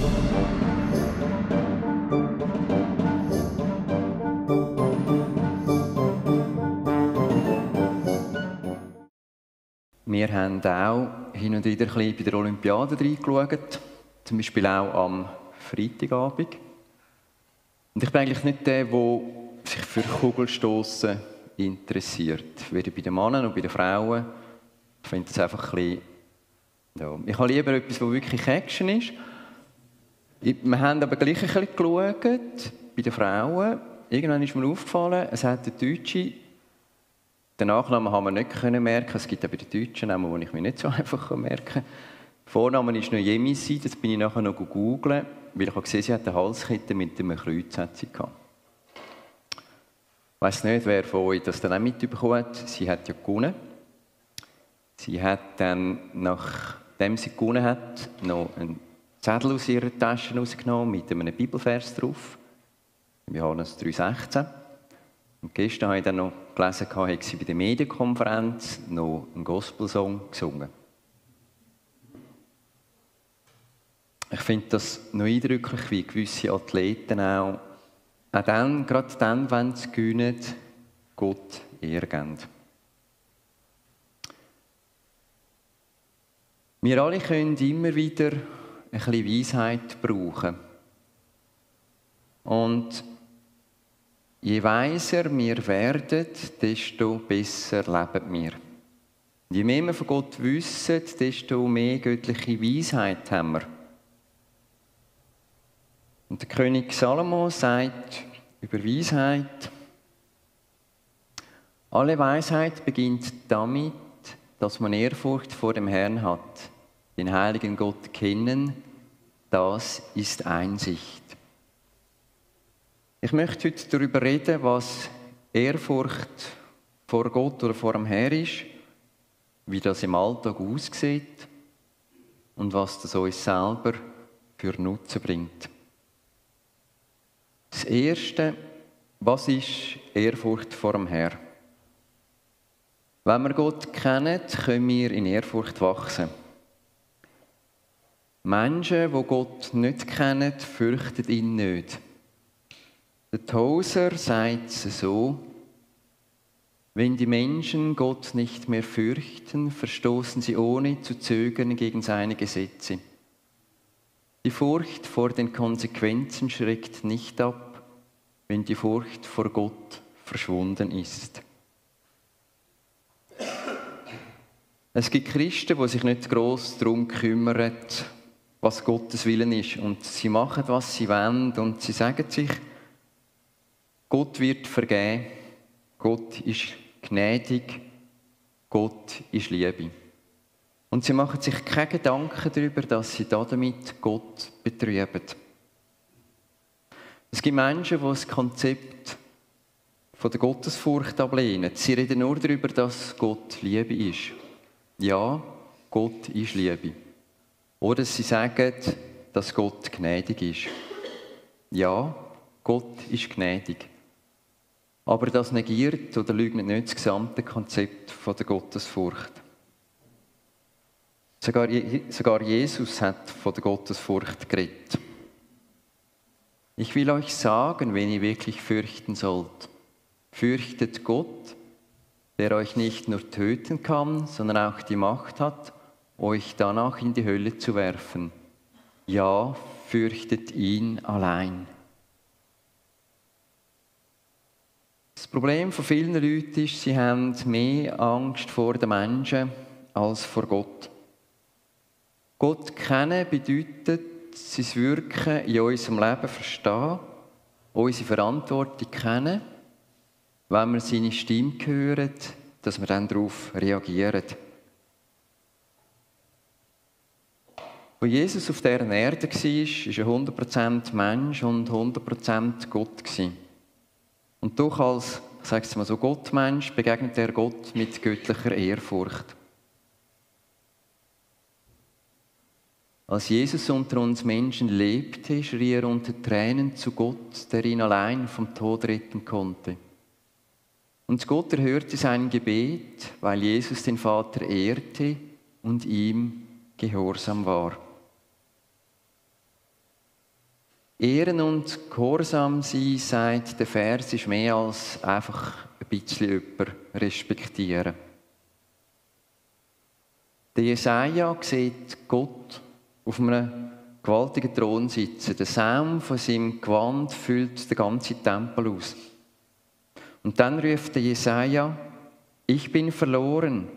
Wir haben auch hin und wieder ein bisschen bei der Olympiade reingeschaut, zum Beispiel auch am Freitagabend. Und ich bin eigentlich nicht der, der sich für Kugelstossen interessiert. Weder bei den Männern noch bei den Frauen. Ich finde das einfach ein bisschen, ja. Ich habe lieber etwas, das wirklich Action ist. Wir haben aber gleich ein bisschen geschaut, bei den Frauen. Irgendwann ist mir aufgefallen, es hat eine Deutsche. Den Nachnamen haben wir nicht merken. Es gibt auch bei den Deutschen Namen, die ich mir nicht so einfach merken kann. Der Vorname ist noch Jemisi, das bin ich nachher noch googeln, weil ich habe gesehen, sie hat eine Halskette mit einem Kreuz. Ich weiss nicht, wer von euch das dann auch mitbekommen hat. Sie hat ja gewonnen. Sie hat dann, nachdem sie gewonnen hat, noch einen Zettel aus ihrer Tasche rausgenommen mit einem Bibelvers drauf. Johannes 3,16. Und gestern habe ich dann noch gelesen, hat sie bei der Medienkonferenz noch einen Gospelsong gesungen. Ich finde das noch eindrücklich, wie gewisse Athleten auch dann, gerade dann, wenn sie gewinnen, Gott Ehre geben. Wir alle können immer wieder ein bisschen Weisheit brauchen. Und je weiser wir werden, desto besser leben wir. Je mehr wir von Gott wissen, desto mehr göttliche Weisheit haben wir. Und der König Salomo sagt über Weisheit: Alle Weisheit beginnt damit, dass man Ehrfurcht vor dem Herrn hat. Den heiligen Gott kennen, das ist Einsicht. Ich möchte heute darüber reden, was Ehrfurcht vor Gott oder vor dem Herrn ist, wie das im Alltag aussieht und was das uns selber für Nutzen bringt. Das Erste, was ist Ehrfurcht vor dem Herrn? Wenn wir Gott kennen, können wir in Ehrfurcht wachsen. Menschen, die Gott nicht kennen, fürchten ihn nicht. Der Tozer sagt es so: Wenn die Menschen Gott nicht mehr fürchten, verstoßen sie ohne zu zögern gegen seine Gesetze. Die Furcht vor den Konsequenzen schreckt nicht ab, wenn die Furcht vor Gott verschwunden ist. Es gibt Christen, die sich nicht gross darum kümmern, was Gottes Willen ist. Und sie machen, was sie wollen, und sie sagen sich, Gott wird vergeben, Gott ist gnädig, Gott ist Liebe. Und sie machen sich keine Gedanken darüber, dass sie damit Gott betrüben. Es gibt Menschen, die das Konzept von der Gottesfurcht ablehnen. Sie reden nur darüber, dass Gott Liebe ist. Ja, Gott ist Liebe. Oder sie sagen, dass Gott gnädig ist. Ja, Gott ist gnädig. Aber das negiert oder leugnet nicht das gesamte Konzept von der Gottesfurcht. Sogar Jesus hat von der Gottesfurcht geredet. Ich will euch sagen, wen ihr wirklich fürchten sollt. Fürchtet Gott, der euch nicht nur töten kann, sondern auch die Macht hat, euch danach in die Hölle zu werfen. Ja, fürchtet ihn allein. Das Problem von vielen Leuten ist, sie haben mehr Angst vor den Menschen als vor Gott. Gott kennen bedeutet, sein Wirken in unserem Leben verstehen, unsere Verantwortung kennen, wenn wir seine Stimme hören, dass wir dann darauf reagieren. Als Jesus auf dieser Erde war, war er 100% Mensch und 100% Gott. Und doch als, ich sage es mal so, Gottmensch begegnet er Gott mit göttlicher Ehrfurcht. Als Jesus unter uns Menschen lebte, schrie er unter Tränen zu Gott, der ihn allein vom Tod retten konnte. Und Gott erhörte sein Gebet, weil Jesus den Vater ehrte und ihm gehorsam war. Ehren und Gehorsam sein, sagt der Vers, ist mehr als einfach ein bisschen jemanden respektieren. Der Jesaja sieht Gott auf einem gewaltigen Thron sitzen. Der Saum von seinem Gewand füllt den ganzen Tempel aus. Und dann ruft der Jesaja: Ich bin verloren.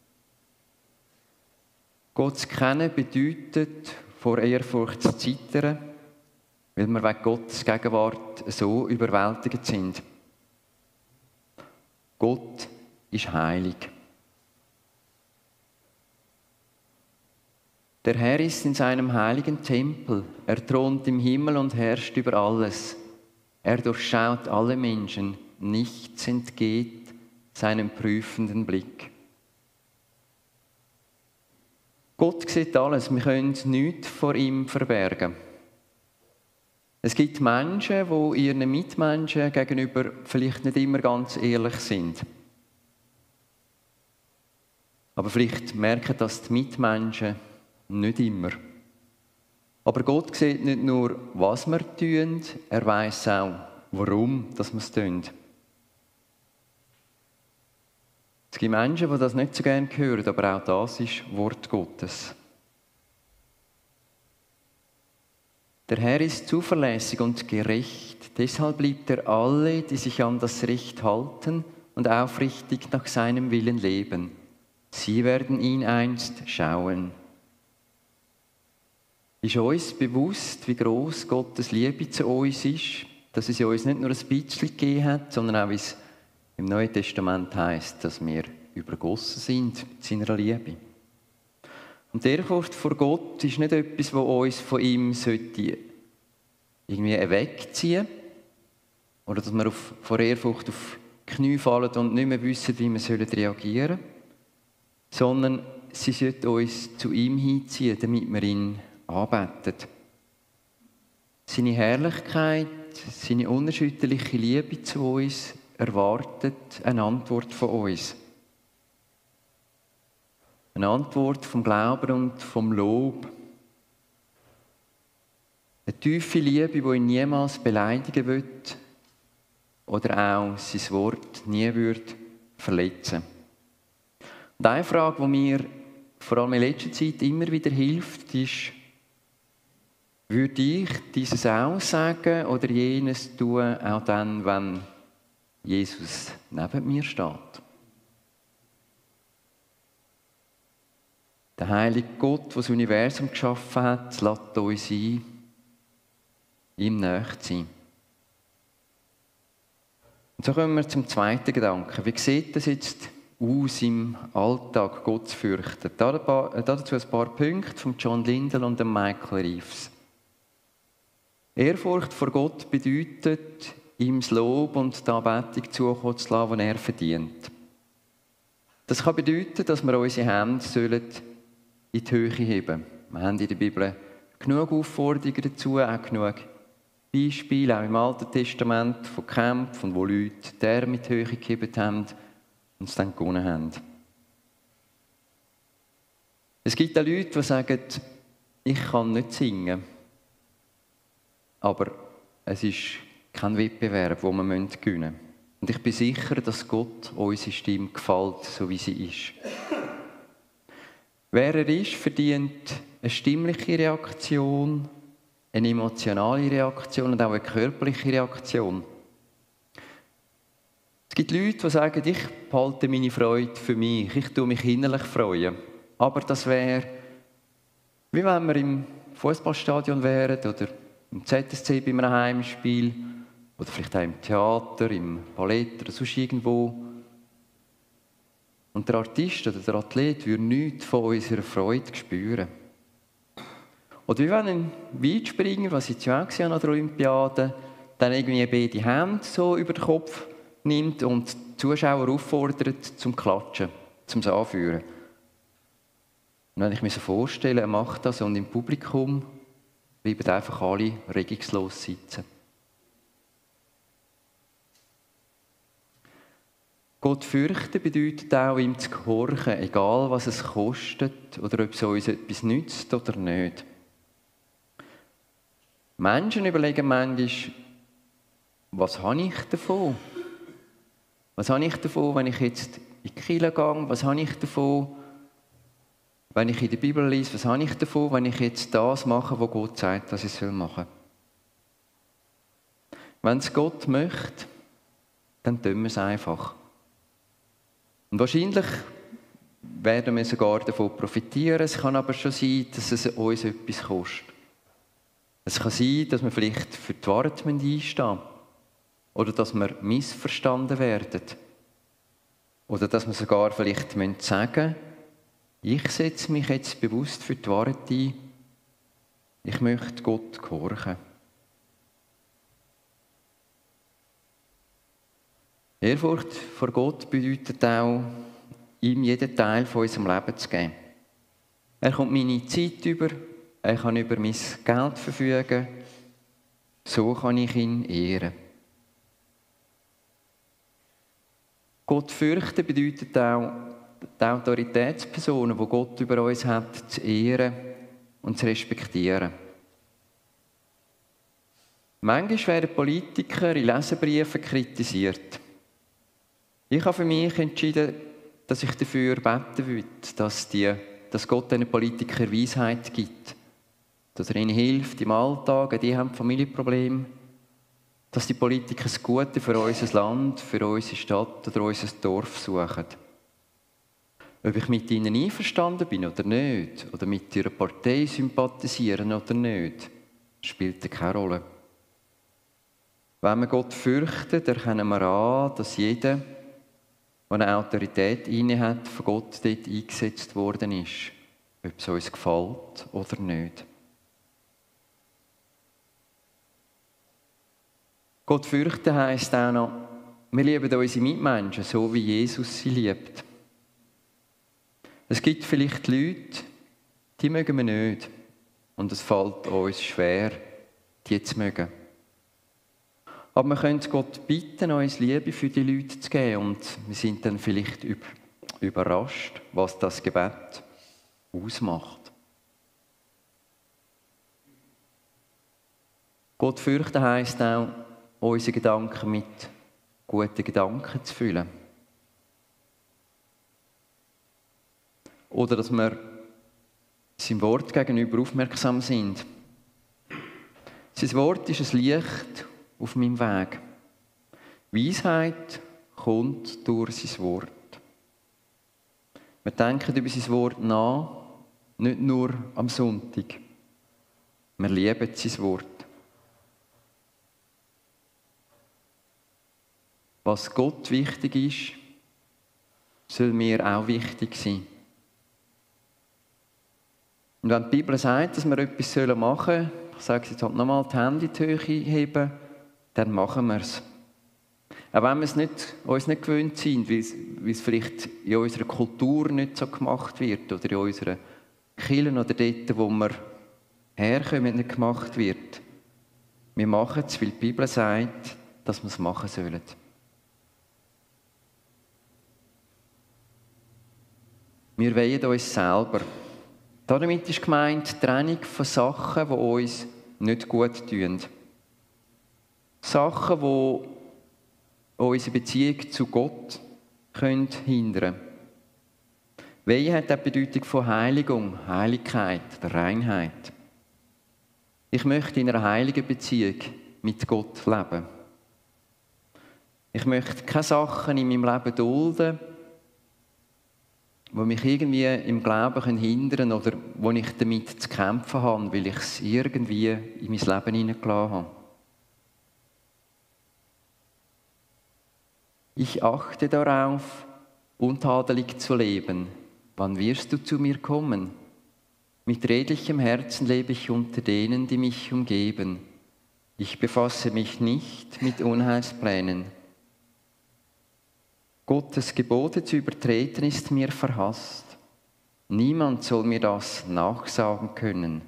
Gott zu kennen bedeutet, vor Ehrfurcht zu zittern, weil wir wegen Gottes Gegenwart so überwältigt sind. Gott ist heilig. Der Herr ist in seinem heiligen Tempel. Er thront im Himmel und herrscht über alles. Er durchschaut alle Menschen. Nichts entgeht seinem prüfenden Blick. Gott sieht alles. Wir können nichts vor ihm verbergen. Es gibt Menschen, die ihren Mitmenschen gegenüber vielleicht nicht immer ganz ehrlich sind. Aber vielleicht merken das die Mitmenschen nicht immer. Aber Gott sieht nicht nur, was wir tun, er weiss auch, warum wir es tun. Es gibt Menschen, die das nicht so gerne hören, aber auch das ist Wort Gottes. Der Herr ist zuverlässig und gerecht, deshalb liebt er alle, die sich an das Recht halten und aufrichtig nach seinem Willen leben. Sie werden ihn einst schauen. Ist uns bewusst, wie gross Gottes Liebe zu uns ist, dass es uns nicht nur ein bisschen gegeben hat, sondern auch, wie es im Neuen Testament heisst, dass wir übergossen sind mit seiner Liebe. Und die Ehrfurcht vor Gott ist nicht etwas, das uns von ihm irgendwie wegziehen sollte, oder dass wir vor Ehrfurcht auf die Knie fallen und nicht mehr wissen, wie wir reagieren sollen, sondern sie sollte uns zu ihm hinziehen, damit wir ihn anbeten. Seine Herrlichkeit, seine unerschütterliche Liebe zu uns erwartet eine Antwort von uns. Eine Antwort vom Glauben und vom Lob. Eine tiefe Liebe, die ihn niemals beleidigen wird oder auch sein Wort nie wird verletzen. Und eine Frage, die mir vor allem in letzter Zeit immer wieder hilft, ist: Würde ich dieses auch sagen oder jenes tun, auch dann, wenn Jesus neben mir steht? Der heilige Gott, der das Universum geschaffen hat, lädt uns ein, ihm nahe zu sein. Und so kommen wir zum zweiten Gedanken. Wie sieht das jetzt aus, im Alltag Gott zu fürchten? Dazu ein paar Punkte von John Lindell und Michael Reeves. Ehrfurcht vor Gott bedeutet, ihm das Lob und die Anbetung zukommen zu lassen, die er verdient. Das kann bedeuten, dass wir unsere Hände in die Höhe heben. Wir haben in der Bibel genug Aufforderungen dazu, auch genug Beispiele, auch im Alten Testament, von Kämpfen, wo Leute die Arme in die Höhe gehoben haben und es dann gewonnen haben. Es gibt auch Leute, die sagen, ich kann nicht singen. Aber es ist kein Wettbewerb, den wir gewinnen müssen. Und ich bin sicher, dass Gott unsere Stimme gefällt, so wie sie ist. Wer er ist, verdient eine stimmliche Reaktion, eine emotionale Reaktion und auch eine körperliche Reaktion. Es gibt Leute, die sagen, ich behalte meine Freude für mich, ich tue mich innerlich freuen. Aber das wäre, wie wenn wir im Fußballstadion wären oder im ZSC bei einem Heimspiel oder vielleicht auch im Theater, im Ballett oder sonst irgendwo. Und der Artist oder der Athlet würde nichts von unserer Freude spüren. Oder wie wenn ein Weitspringer, was ich ja auch an der Olympiade, dann irgendwie beide Hände so über den Kopf nimmt und die Zuschauer auffordert zum Klatschen, zum Anführen. Und wenn ich mir so vorstelle, er macht das und im Publikum bleiben einfach alle regungslos sitzen. Gott fürchten bedeutet auch, ihm zu gehorchen, egal was es kostet oder ob es uns etwas nützt oder nicht. Menschen überlegen manchmal, was habe ich davon? Was habe ich davon, wenn ich jetzt in die Kirche gehe? Was habe ich davon, wenn ich in der Bibel lese? Was habe ich davon, wenn ich jetzt das mache, was Gott sagt, dass ich machen soll? Wenn es Gott möchte, dann tun wir es einfach. Und wahrscheinlich werden wir sogar davon profitieren. Es kann aber schon sein, dass es uns etwas kostet. Es kann sein, dass wir vielleicht für die Wahrheit einstehen müssen. Oder dass wir missverstanden werden. Oder dass wir sogar vielleicht sagen müssen, ich setze mich jetzt bewusst für die Wahrheit ein. Ich möchte Gott gehorchen. Ehrfurcht vor Gott bedeutet auch, ihm jeden Teil von unserem Leben zu geben. Er kommt meine Zeit über, er kann über mein Geld verfügen. So kann ich ihn ehren. Gott fürchten bedeutet auch, die Autoritätspersonen, die Gott über uns hat, zu ehren und zu respektieren. Manchmal werden Politiker in Leserbriefen kritisiert. Ich habe für mich entschieden, dass ich dafür beten will, dass Gott diesen Politikern Weisheit gibt. Dass er ihnen hilft im Alltag, die haben Familienprobleme. Dass die Politiker das Gute für unser Land, für unsere Stadt oder unser Dorf suchen. Ob ich mit ihnen einverstanden bin oder nicht, oder mit ihrer Partei sympathisieren oder nicht, spielt keine Rolle. Wenn wir Gott fürchten, erkennen wir an, dass jeder, der eine Autorität inne hat, von Gott dort eingesetzt worden ist, ob es uns gefällt oder nicht. Gott fürchten heisst auch noch, wir lieben unsere Mitmenschen, so wie Jesus sie liebt. Es gibt vielleicht Leute, die mögen wir nicht. Und es fällt uns schwer, die zu mögen. Aber wir können Gott bitten, uns Liebe für die Leute zu geben. Und wir sind dann vielleicht überrascht, was das Gebet ausmacht. Gott fürchten heisst auch, unsere Gedanken mit guten Gedanken zu füllen. Oder dass wir seinem Wort gegenüber aufmerksam sind. Sein Wort ist ein Licht auf meinem Weg. Weisheit kommt durch sein Wort. Wir denken über sein Wort nach, nicht nur am Sonntag. Wir lieben sein Wort. Was Gott wichtig ist, soll mir auch wichtig sein. Und wenn die Bibel sagt, dass wir etwas machen sollen, ich sage es jetzt halt nochmal, die Hände in die Höhe heben, dann machen wir es. Auch wenn wir uns nicht gewöhnt sind, weil es vielleicht in unserer Kultur nicht so gemacht wird oder in unseren Kirchen oder dort, wo wir herkommen, nicht gemacht wird. Wir machen es, weil die Bibel sagt, dass wir es machen sollen. Wir weihen uns selber. Damit ist gemeint die Trennung von Sachen, die uns nicht gut tun. Sachen, die unsere Beziehung zu Gott hindern können. Weihe hat auch die Bedeutung von Heiligung, Heiligkeit, der Reinheit. Ich möchte in einer heiligen Beziehung mit Gott leben. Ich möchte keine Sachen in meinem Leben dulden, die mich irgendwie im Glauben hindern können oder wo ich damit zu kämpfen habe, weil ich es irgendwie in mein Leben hineingelassen habe. Ich achte darauf, untadelig zu leben. Wann wirst du zu mir kommen? Mit redlichem Herzen lebe ich unter denen, die mich umgeben. Ich befasse mich nicht mit Unheilsplänen. Gottes Gebote zu übertreten ist mir verhasst. Niemand soll mir das nachsagen können.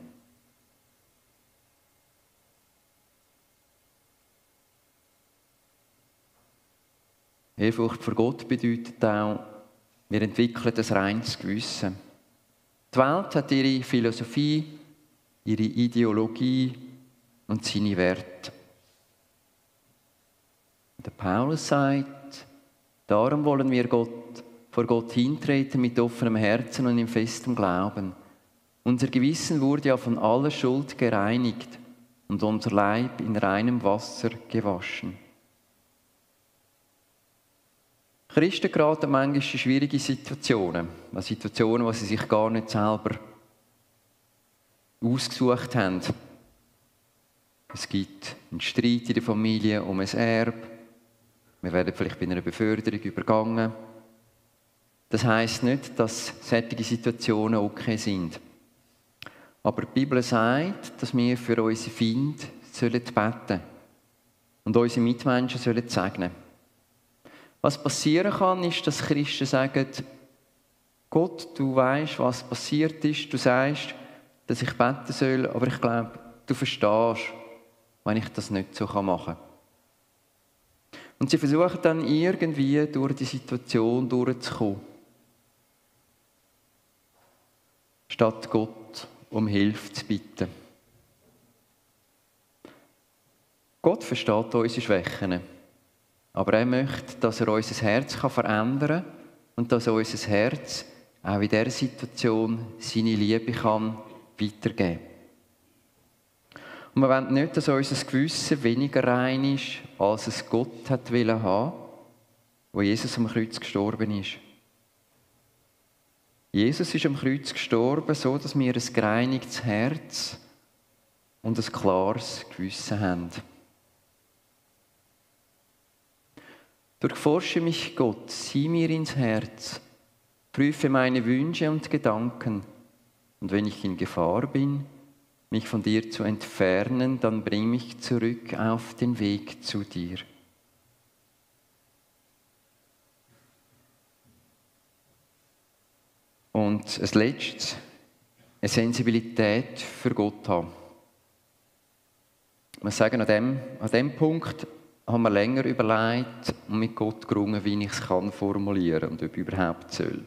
Ehrfurcht vor Gott bedeutet auch, wir entwickeln ein reines Gewissen. Die Welt hat ihre Philosophie, ihre Ideologie und seine Werte. Der Paulus sagt, darum wollen wir vor Gott hintreten mit offenem Herzen und in festem Glauben. Unser Gewissen wurde ja von aller Schuld gereinigt und unser Leib in reinem Wasser gewaschen. Christen geraten manchmal in schwierige Situationen, die sie sich gar nicht selber ausgesucht haben. Es gibt einen Streit in der Familie um ein Erbe. Wir werden vielleicht bei einer Beförderung übergangen. Das heisst nicht, dass solche Situationen okay sind. Aber die Bibel sagt, dass wir für unsere Feinde beten sollen und unsere Mitmenschen segnen sollen. Was passieren kann, ist, dass Christen sagen, Gott, du weißt, was passiert ist. Du sagst, dass ich beten soll, aber ich glaube, du verstehst, wenn ich das nicht so machen kann. Und sie versuchen dann irgendwie durch die Situation durchzukommen. Statt Gott um Hilfe zu bitten. Gott versteht unsere Schwächen. Aber er möchte, dass er unser Herz verändern kann und dass unser Herz auch in dieser Situation seine Liebe kann weitergeben kann. Und wir wollen nicht, dass unser Gewissen weniger rein ist, als es Gott hat haben, wo Jesus am Kreuz gestorben ist. Jesus ist am Kreuz gestorben, so dass wir ein gereinigtes Herz und ein klares Gewissen haben. Durchforsche mich, Gott, sieh mir ins Herz, prüfe meine Wünsche und Gedanken, und wenn ich in Gefahr bin, mich von dir zu entfernen, dann bring mich zurück auf den Weg zu dir. Und als letztes, eine Sensibilität für Gott haben. Wir sagen, an dem Punkt haben wir länger überlegt und mit Gott gerungen, wie ich es formulieren kann und ob ich überhaupt soll.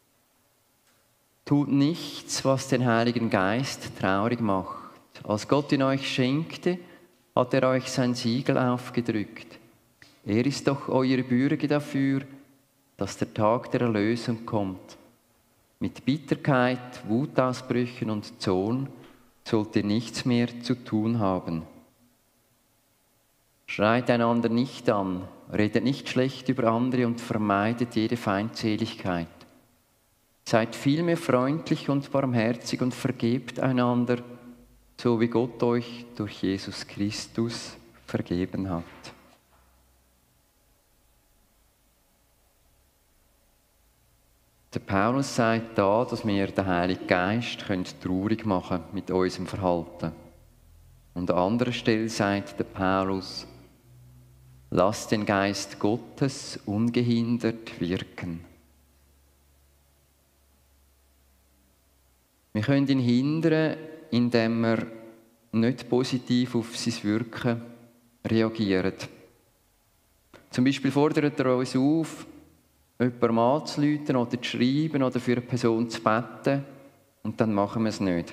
Tut nichts, was den Heiligen Geist traurig macht. Als Gott ihn euch schenkte, hat er euch sein Siegel aufgedrückt. Er ist doch eure Bürge dafür, dass der Tag der Erlösung kommt. Mit Bitterkeit, Wutausbrüchen und Zorn sollt ihr nichts mehr zu tun haben. Schreit einander nicht an, redet nicht schlecht über andere und vermeidet jede Feindseligkeit. Seid vielmehr freundlich und barmherzig und vergebt einander, so wie Gott euch durch Jesus Christus vergeben hat. Der Paulus sagt da, dass wir den Heiligen Geist traurig machen können mit unserem Verhalten. Und an anderer Stelle sagt der Paulus, lasst den Geist Gottes ungehindert wirken. Wir können ihn hindern, indem wir nicht positiv auf sein Wirken reagieren. Zum Beispiel fordert er uns auf, jemandem anzurufen oder zu schreiben oder für eine Person zu beten, und dann machen wir es nicht.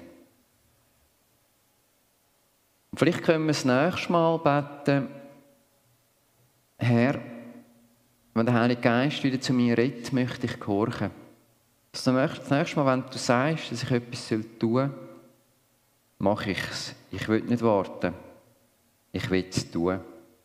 Und vielleicht können wir das nächste Mal beten, Herr, wenn der Heilige Geist wieder zu mir redet, möchte ich gehorchen. Das nächste Mal, wenn du sagst, dass ich etwas tun soll, mache ich es. Ich will nicht warten. Ich will es tun.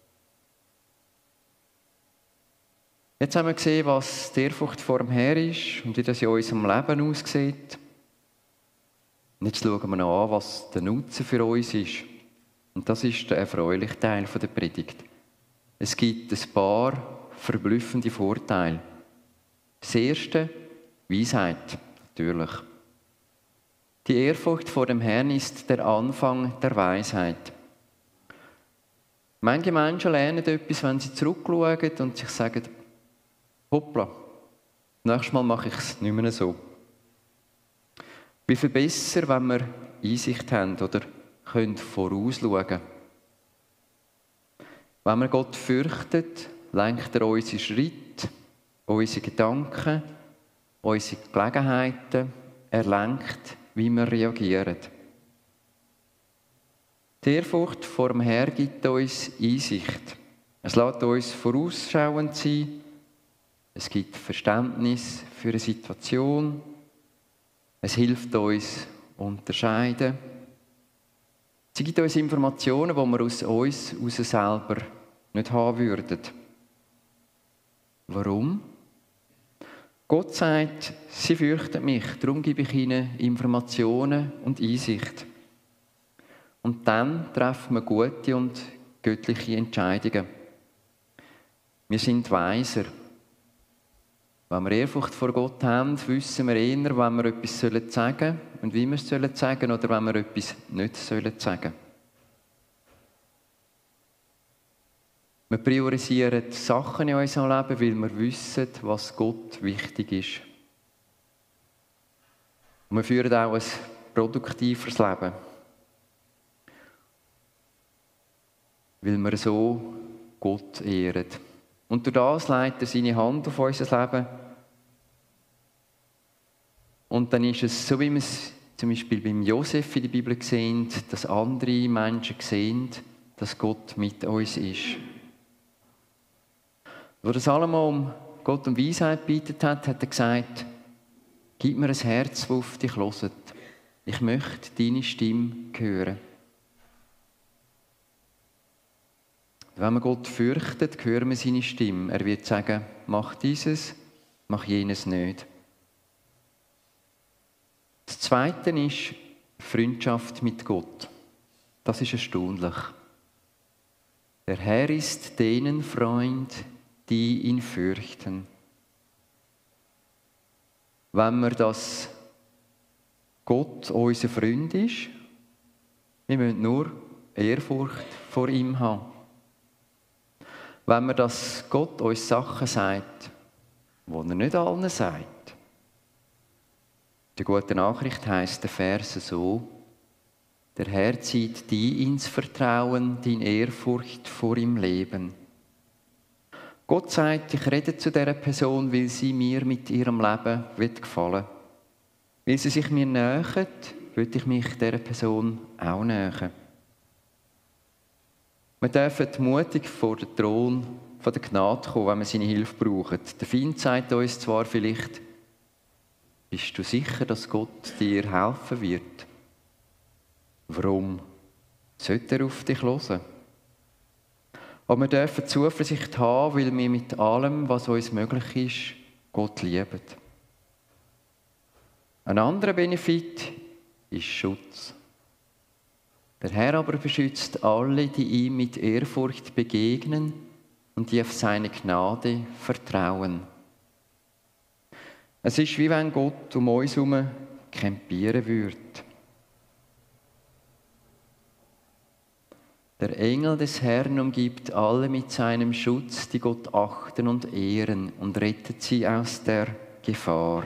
Jetzt haben wir gesehen, was die Ehrfurcht vor dem Herrn ist und wie das in unserem Leben aussieht. Und jetzt schauen wir noch an, was der Nutzen für uns ist. Und das ist der erfreuliche Teil der Predigt. Es gibt ein paar verblüffende Vorteile. Das erste, Weisheit, natürlich. Die Ehrfurcht vor dem Herrn ist der Anfang der Weisheit. Manche Menschen lernen etwas, wenn sie zurückschauen und sich sagen, hoppla, nächstes Mal mache ich es nicht mehr so. Wie viel besser, wenn wir Einsicht haben oder können vorausschauen. Wenn wir Gott fürchten, lenkt er unsere Schritte, unsere Gedanken, unsere Gelegenheiten, er lenkt, wie wir reagieren. Die Ehrfurcht vor dem Herrn gibt uns Einsicht. Es lässt uns vorausschauend sein. Es gibt Verständnis für eine Situation. Es hilft uns unterscheiden. Sie gibt uns Informationen, die wir aus uns heraus selber nicht haben würden. Warum? Gott sagt, sie fürchten mich, darum gebe ich ihnen Informationen und Einsicht. Und dann treffen wir gute und göttliche Entscheidungen. Wir sind weiser. Wenn wir Ehrfurcht vor Gott haben, wissen wir eher, wenn wir etwas sagen sollen und wie wir es sagen sollen oder wenn wir etwas nicht sagen sollen. Wir priorisieren Sachen in unserem Leben, weil wir wissen, was Gott wichtig ist. Und wir führen auch ein produktiveres Leben. Weil wir so Gott ehren. Und durch das legt er seine Hand auf unser Leben. Und dann ist es so, wie wir es zum Beispiel beim Josef in der Bibel sehen, dass andere Menschen sehen, dass Gott mit uns ist. Wo der Salomo Gott um Weisheit gebeten hat, hat er gesagt, gib mir ein Herz, das auf dich hört. Ich möchte deine Stimme hören. Wenn man Gott fürchtet, hören wir seine Stimme. Er wird sagen, mach dieses, mach jenes nicht. Das Zweite ist Freundschaft mit Gott. Das ist erstaunlich. Der Herr ist denen Freund, die ihn fürchten. Wenn wir das Gott unser Freund ist, wir müssen nur Ehrfurcht vor ihm haben. Wenn wir das Gott uns Sachen sagt, die er nicht allen sagt. Die gute Nachricht heisst der Vers so, der Herr zieht die ins Vertrauen, die in Ehrfurcht vor ihm leben. Gott sagt, ich rede zu dieser Person, weil sie mir mit ihrem Leben gefallen will. Weil sie sich mir nähert, will ich mich dieser Person auch nähern. Wir dürfen mutig vor den Thron von der Gnade kommen, wenn wir seine Hilfe brauchen. Der Feind sagt uns zwar vielleicht, bist du sicher, dass Gott dir helfen wird? Warum sollte er auf dich hören? Aber wir dürfen Zuversicht haben, weil wir mit allem, was uns möglich ist, Gott lieben. Ein anderer Benefit ist Schutz. Der Herr aber beschützt alle, die ihm mit Ehrfurcht begegnen und die auf seine Gnade vertrauen. Es ist wie wenn Gott um uns herum campieren würde. Der Engel des Herrn umgibt alle mit seinem Schutz, die Gott achten und ehren, und rettet sie aus der Gefahr.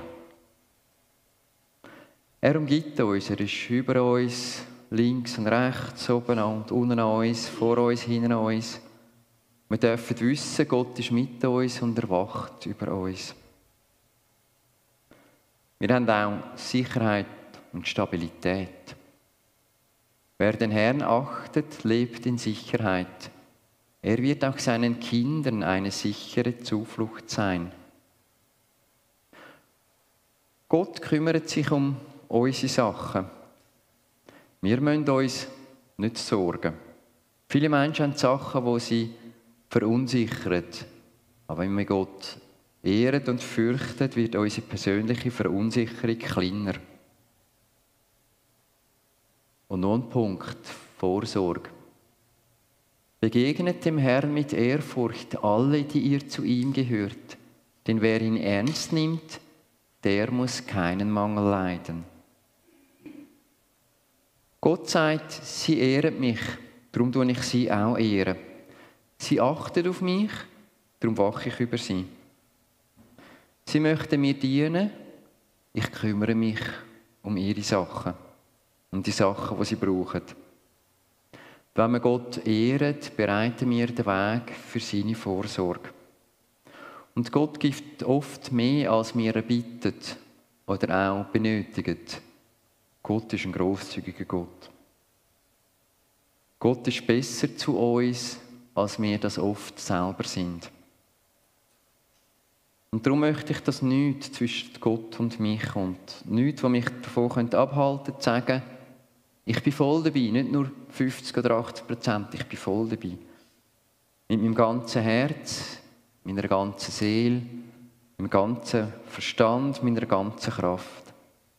Er umgibt uns, er ist über uns, links und rechts, oben und unten an uns, vor uns, hinten an uns. Wir dürfen wissen, Gott ist mit uns und er wacht über uns. Wir haben auch Sicherheit und Stabilität. Wer den Herrn achtet, lebt in Sicherheit. Er wird auch seinen Kindern eine sichere Zuflucht sein. Gott kümmert sich um unsere Sachen. Wir müssen uns nicht sorgen. Viele Menschen haben Sachen, die sie verunsichern. Aber wenn wir Gott ehren und fürchten, wird unsere persönliche Verunsicherung kleiner. Und noch ein Punkt, Vorsorge. Begegnet dem Herrn mit Ehrfurcht alle, die ihr zu ihm gehört. Denn wer ihn ernst nimmt, der muss keinen Mangel leiden. Gott sagt, sie ehren mich, darum tue ich sie auch ehren. Sie achten auf mich, darum wache ich über sie. Sie möchten mir dienen, ich kümmere mich um ihre Sachen. Um die Sachen, die sie brauchen. Wenn wir Gott ehren, bereiten wir den Weg für seine Vorsorge. Und Gott gibt oft mehr, als wir erbitten oder auch benötigen. Gott ist ein grosszügiger Gott. Gott ist besser zu uns, als wir das oft selber sind. Und darum möchte ich, dass nichts zwischen Gott und mich kommt. Nichts, was mich davon abhalten könnte, zu sagen, ich bin voll dabei. Nicht nur 50 oder 80%, ich bin voll dabei. Mit meinem ganzen Herz, meiner ganzen Seele, meinem ganzen Verstand, meiner ganzen Kraft.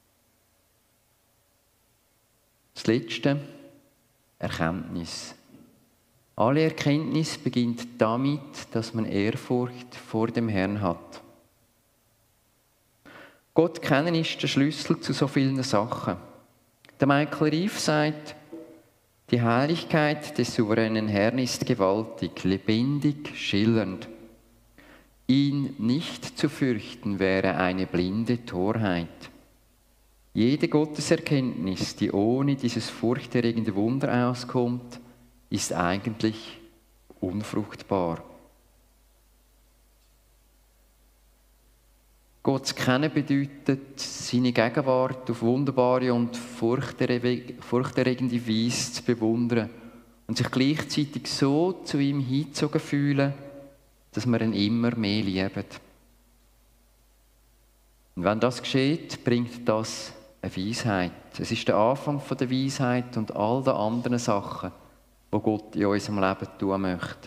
Das Letzte, Erkenntnis. Alle Erkenntnis beginnt damit, dass man Ehrfurcht vor dem Herrn hat. Gott kennen ist der Schlüssel zu so vielen Sachen. Der Michael Rief sagt, die Heiligkeit des souveränen Herrn ist gewaltig, lebendig, schillernd. Ihn nicht zu fürchten wäre eine blinde Torheit. Jede Gotteserkenntnis, die ohne dieses furchterregende Wunder auskommt, ist eigentlich unfruchtbar. Gott zu kennen bedeutet, seine Gegenwart auf wunderbare und furchterregende Weise zu bewundern und sich gleichzeitig so zu ihm hingezogen fühlen, dass wir ihn immer mehr lieben. Und wenn das geschieht, bringt das eine Weisheit. Es ist der Anfang der Weisheit und all den anderen Sachen, die Gott in unserem Leben tun möchte.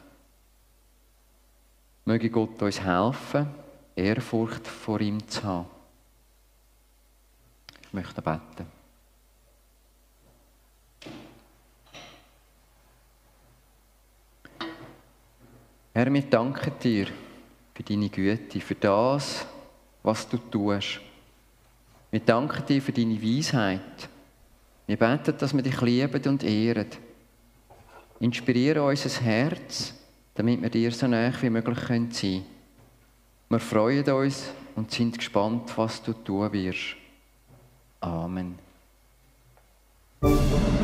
Möge Gott uns helfen, Ehrfurcht vor ihm zu haben. Ich möchte beten. Herr, wir danken dir für deine Güte, für das, was du tust. Wir danken dir für deine Weisheit. Wir beten, dass wir dich lieben und ehren. Inspiriere unser Herz, damit wir dir so nahe wie möglich sein können. Wir freuen uns und sind gespannt, was du tun wirst. Amen.